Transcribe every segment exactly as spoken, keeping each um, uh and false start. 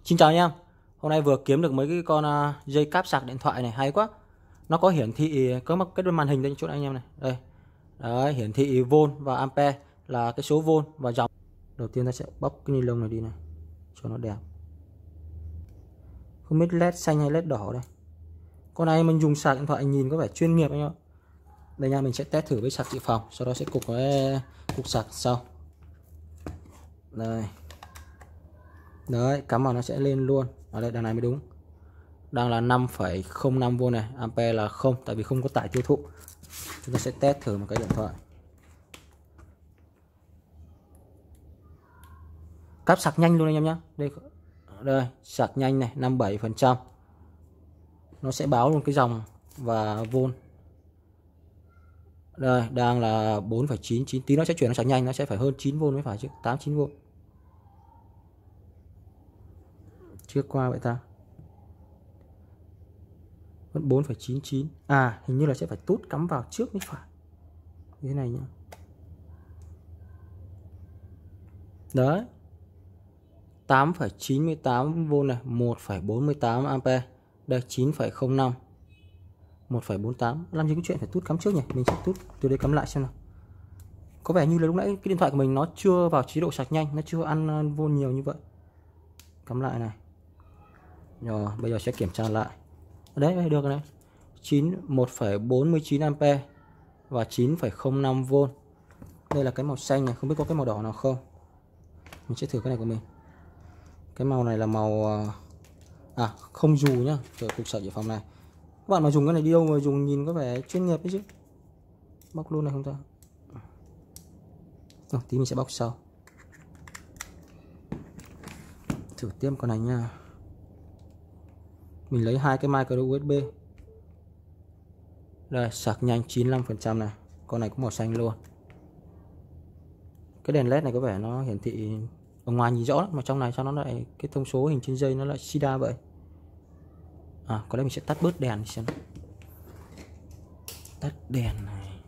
Xin chào anh em. Hôm nay vừa kiếm được mấy cái con uh, dây cáp sạc điện thoại này hay quá. Nó có hiển thị có một cái màn hình đây chỗ anh em này. Đây. Đấy, hiển thị volt và ampere là cái số volt và dòng. Đầu tiên ta sẽ bóc cái ni lông này đi này cho nó đẹp. Không biết led xanh hay led đỏ đây. Con này mình dùng sạc điện thoại nhìn có vẻ chuyên nghiệp anh em. Đây nha, mình sẽ test thử với sạc dự phòng, sau đó sẽ cục cái cục sạc sau. Đây. Đấy, cắm vào nó sẽ lên luôn. Ở đây đằng này mới đúng. Đang là năm phẩy không năm volt này, ampere là không tại vì không có tải tiêu thụ. Chúng ta sẽ test thử một cái điện thoại. Cáp sạc nhanh luôn anh em nhé. Đây đây, sạc nhanh này, năm mươi bảy phần trăm. Nó sẽ báo luôn cái dòng và volt. Đây, đang là bốn phẩy chín chín, tí nó sẽ chuyển nó sạc nhanh, nó sẽ phải hơn chín volt mới phải chứ, tám chín volt. Chưa qua vậy ta. Vẫn bốn phẩy chín chín. À, hình như là sẽ phải tút cắm vào trước mới phải. Như thế này nhá. Đấy. tám phẩy chín mươi tám volt này, một phẩy bốn mươi tám ampere. Đây chín phẩy không năm. một phẩy bốn mươi tám. Làm gì có chuyện phải tút cắm trước nhỉ? Mình sẽ tút từ đây cắm lại xem nào. Có vẻ như là lúc nãy cái điện thoại của mình nó chưa vào chế độ sạc nhanh, nó chưa ăn volt nhiều như vậy. Cắm lại này. Rồi, bây giờ sẽ kiểm tra lại. Đấy, được rồi này. chín một phẩy bốn mươi chín ampere và chín phẩy không năm volt. Đây là cái màu xanh này, không biết có cái màu đỏ nào không. Mình sẽ thử cái này của mình. Cái màu này là màu à không dù nhá, rồi cục sạc dự phòng này. Các bạn mà dùng cái này đi đâu mà dùng nhìn có vẻ chuyên nghiệp đấy chứ. Bóc luôn này không ta. Ờ, tí mình sẽ bóc sau. Thử tiếp con này nha. Mình lấy hai cái micro u ét bê. Đây, sạc nhanh chín mươi lăm phần trăm này. Con này cũng màu xanh luôn. Cái đèn led này có vẻ nó hiển thị ở ngoài nhìn rõ lắm, mà trong này sao nó lại cái thông số hình trên dây nó lại sida vậy. À, có lẽ mình sẽ tắt bớt đèn xem. Tắt đèn này.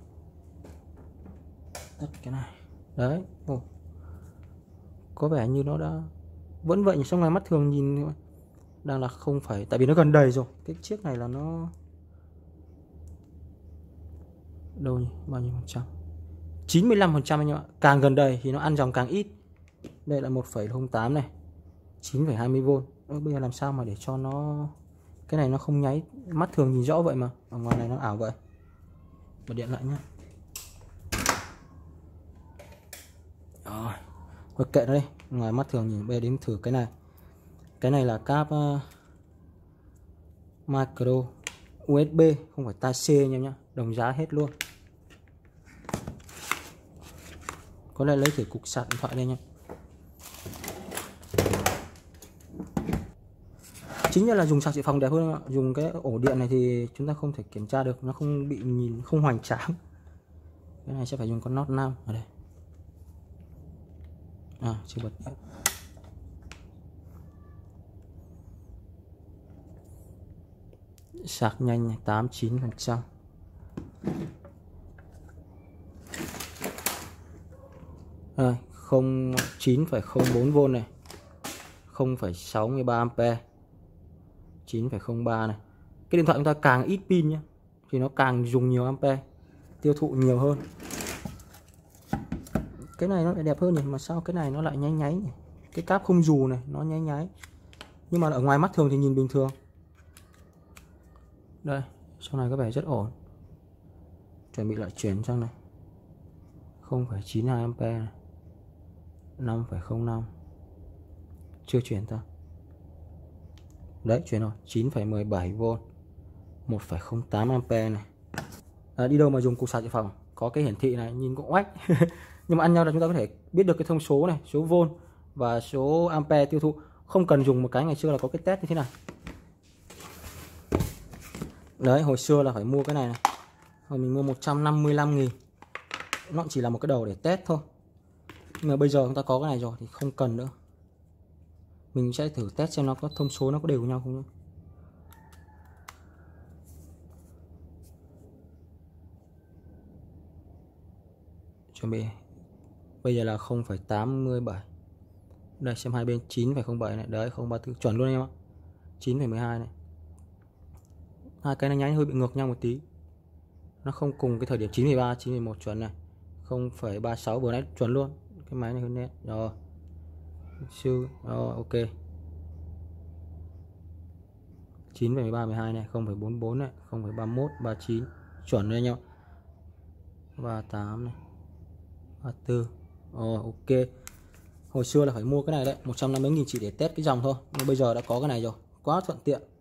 Tắt cái này. Đấy. Ồ. Có vẻ như nó đã vẫn vậy, trong ngoài mắt thường nhìn đang là không phải, tại vì nó gần đầy rồi. Cái chiếc này là nó đâu nhỉ? Bao nhiêu phần trăm? chín mươi lăm phần trăm anh em ạ. Càng gần đầy thì nó ăn dòng càng ít. Đây là một phẩy không tám này. chín phẩy hai mươi volt. Ờ, bây giờ làm sao mà để cho nó cái này nó không nháy, mắt thường nhìn rõ vậy mà ở ngoài này nó ảo vậy. Bật điện lại nhé. Rồi, thôi kệ nó đi, ngoài mắt thường nhìn. Bây giờ đến thử cái này. Cái này là cáp uh, micro u ét bê, không phải tai C anh em nhé, đồng giá hết luôn. Có lẽ lấy thử cục sạc điện thoại đây nha. Chính là dùng sạc dự phòng đẹp hơn. Dùng cái ổ điện này thì chúng ta không thể kiểm tra được, nó không bị nhìn không hoành tráng. Cái này sẽ phải dùng con nót nam ở đây. À, chưa bật điện. Sạc nhanh này, tám mươi chín phần trăm. Rồi, chín phẩy không bốn volt này. không phẩy sáu mươi ba ampere. chín phẩy không ba này. Cái điện thoại chúng ta càng ít pin nhé thì nó càng dùng nhiều ampere, tiêu thụ nhiều hơn. Cái này nó lại đẹp hơn nhỉ, mà sao cái này nó lại nháy nháy nhỉ? Cái cáp không dù này nó nháy nháy, nhưng mà ở ngoài mắt thường thì nhìn bình thường. Đây, sau này có vẻ rất ổn. Chuẩn bị lại chuyển sang này. không phẩy chín hai ampere này. năm phẩy không năm. Chưa chuyển ta. Đấy, chuyển rồi, chín phẩy mười bảy volt. một phẩy không tám ampere này. À, đi đâu mà dùng cục sạc dự phòng có cái hiển thị này nhìn cũng oách. Nhưng mà ăn nhau là chúng ta có thể biết được cái thông số này, số volt và số ampere tiêu thụ. Không cần dùng một cái ngày xưa là có cái test như thế này. Đấy, hồi xưa là phải mua cái này này. Rồi mình mua một trăm năm mươi lăm nghìn. Nó chỉ là một cái đầu để test thôi. Nhưng mà bây giờ chúng ta có cái này rồi thì không cần nữa. Mình sẽ thử test xem nó có thông số nó có đều nhau không nhé. Chuẩn bị. Bây giờ là không phẩy tám mươi bảy. Đây xem hai bên chín phẩy không bảy này, đấy không ba tư chuẩn luôn anh em ạ. chín phẩy mười hai này. Hai cái này nháy hơi bị ngược nhau một tí. Nó không cùng cái thời điểm chín phẩy ba, chín phẩy một chuẩn này. không phẩy ba sáu vừa nãy chuẩn luôn. Cái máy này hơn nét. Rồi. Siêu rồi ok. chín phẩy mười ba mười hai này, không phẩy bốn mươi bốn này, không phẩy ba mươi mốt, ba mươi chín chuẩn đấy anh em. ba mươi tám này. ba mươi tư. Rồi ok. Hồi xưa là phải mua cái này đấy, một trăm năm mươi nghìn chỉ để test cái dòng thôi. Nhưng bây giờ đã có cái này rồi, quá thuận tiện.